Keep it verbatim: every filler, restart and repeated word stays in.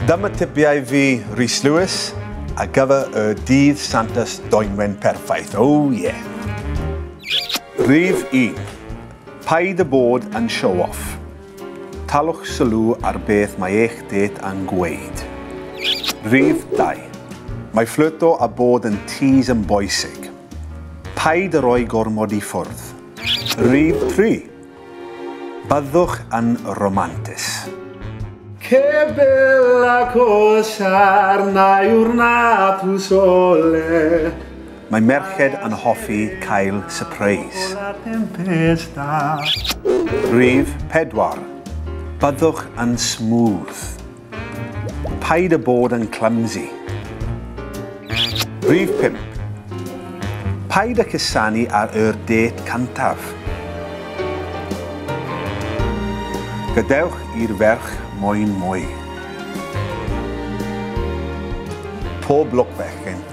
Dyma tipiau fi, Rhys a gyfer y dydd Santes Dwynwen perffaith. Oh yeah! Rhif un. Paid y bod yn show-off. Talwch sylw ar beth mae eich det yn gweud. Rhif dau. Mae fflyrto a bod yn tease yn bwysig. Paid y roi gormod i ffwrdd. Rhif tri. Byddwch yn romantis. Que bella cosa arna tu sole. Mae merched yn hoffi cael surprise. Rhif pedwar. Byddwch yn smooth. Paid y bod yn clumsy. Rhif pump. Paid y cusanu ar yr det cyntaf. Gadewch i'r ferch moyn mwy. Pob lwc fechgyn.